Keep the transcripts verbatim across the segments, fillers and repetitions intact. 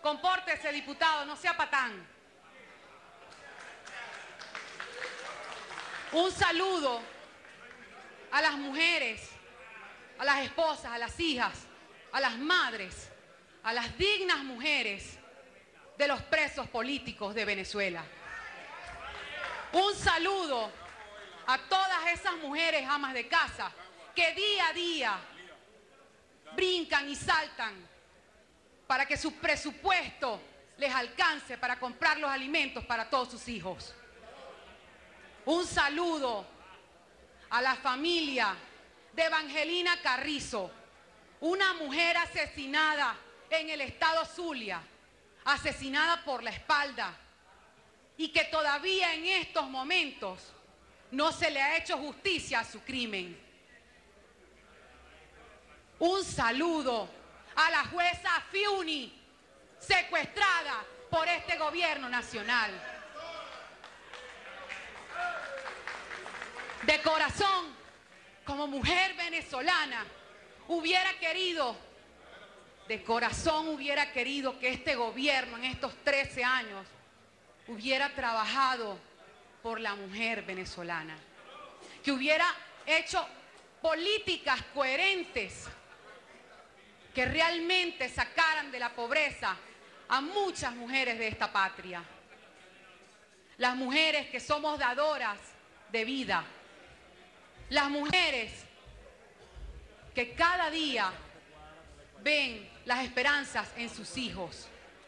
Compórtese, diputado, no sea patán. Un saludo a las mujeres, a las esposas, a las hijas, a las madres, a las dignas mujeres de los presos políticos de Venezuela. Un saludo a todas esas mujeres amas de casa que día a día brincan y saltan para que su presupuesto les alcance para comprar los alimentos para todos sus hijos. Un saludo a la familia de Evangelina Carrizo, una mujer asesinada en el estado Zulia, asesinada por la espalda, y que todavía en estos momentos no se le ha hecho justicia a su crimen. Un saludo a la jueza Fiuni, secuestrada por este gobierno nacional. De corazón, como mujer venezolana, hubiera querido, de corazón hubiera querido que este gobierno en estos trece años hubiera trabajado por la mujer venezolana, que hubiera hecho políticas coherentes que realmente sacaran de la pobreza a muchas mujeres de esta patria. Las mujeres que somos dadoras de vida. Las mujeres que cada día ven las esperanzas en sus hijos.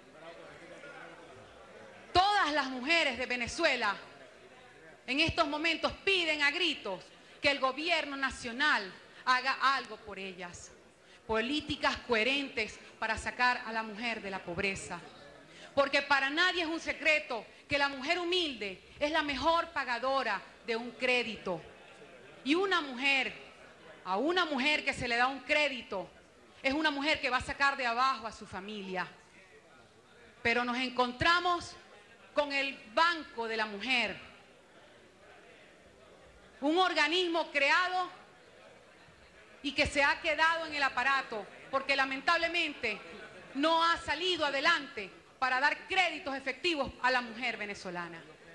Todas las mujeres de Venezuela en estos momentos piden a gritos que el gobierno nacional haga algo por ellas. Políticas coherentes para sacar a la mujer de la pobreza. Porque para nadie es un secreto que la mujer humilde es la mejor pagadora de un crédito. Y una mujer, a una mujer que se le da un crédito, es una mujer que va a sacar de abajo a su familia. Pero nos encontramos con el Banco de la Mujer, un organismo creado y que se ha quedado en el aparato, porque lamentablemente no ha salido adelante para dar créditos efectivos a la mujer venezolana.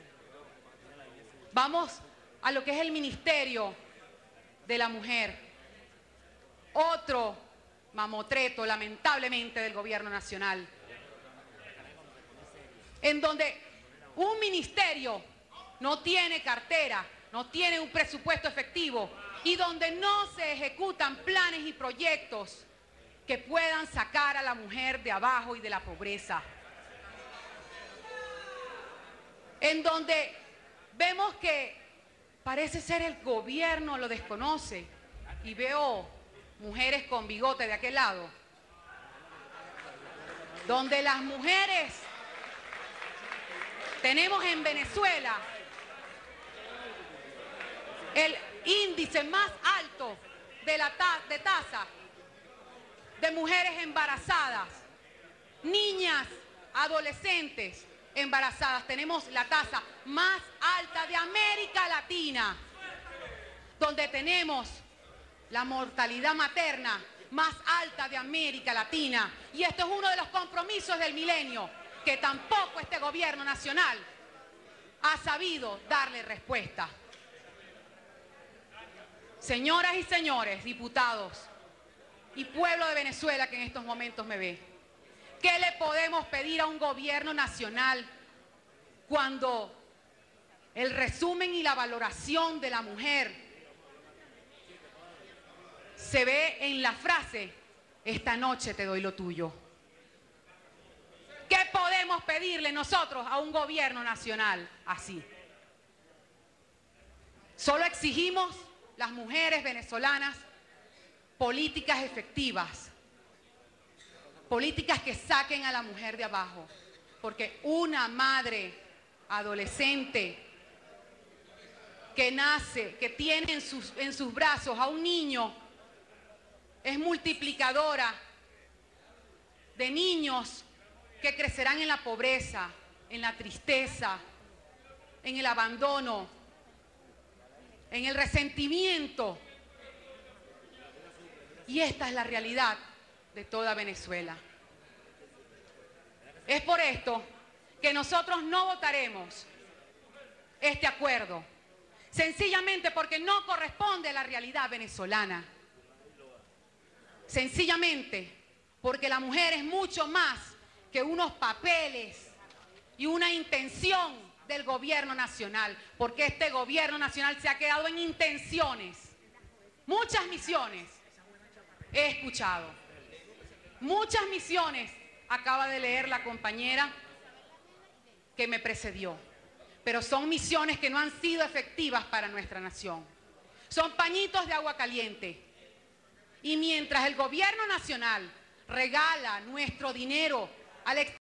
Vamos a lo que es el Ministerio de la Mujer, otro mamotreto lamentablemente del gobierno nacional, en donde un ministerio no tiene cartera, no tiene un presupuesto efectivo y donde no se ejecutan planes y proyectos que puedan sacar a la mujer de abajo y de la pobreza. En donde vemos que parece ser el gobierno lo desconoce, y veo mujeres con bigote de aquel lado, donde las mujeres tenemos en Venezuela el índice más alto de, la ta de tasa de mujeres embarazadas, niñas, adolescentes embarazadas. Tenemos la tasa más alta de América Latina, donde tenemos la mortalidad materna más alta de América Latina. Y esto es uno de los compromisos del milenio, que tampoco este gobierno nacional ha sabido darle respuesta. Señoras y señores diputados y pueblo de Venezuela que en estos momentos me ve, ¿qué le podemos pedir a un gobierno nacional cuando el resumen y la valoración de la mujer se ve en la frase, esta noche te doy lo tuyo? ¿Qué podemos pedirle nosotros a un gobierno nacional así? Solo exigimos las mujeres venezolanas políticas efectivas, políticas que saquen a la mujer de abajo, porque una madre adolescente que nace, que tiene en sus, en sus brazos a un niño, es multiplicadora de niños que crecerán en la pobreza, en la tristeza, en el abandono, en el resentimiento. Y esta es la realidad de toda Venezuela. Es por esto que nosotros no votaremos este acuerdo, sencillamente porque no corresponde a la realidad venezolana. Sencillamente porque la mujer es mucho más que unos papeles y una intención del gobierno nacional, porque este gobierno nacional se ha quedado en intenciones. Muchas misiones he escuchado, muchas misiones acaba de leer la compañera que me precedió, pero son misiones que no han sido efectivas para nuestra nación. Son pañitos de agua caliente. Y mientras el gobierno nacional regala nuestro dinero al exterior,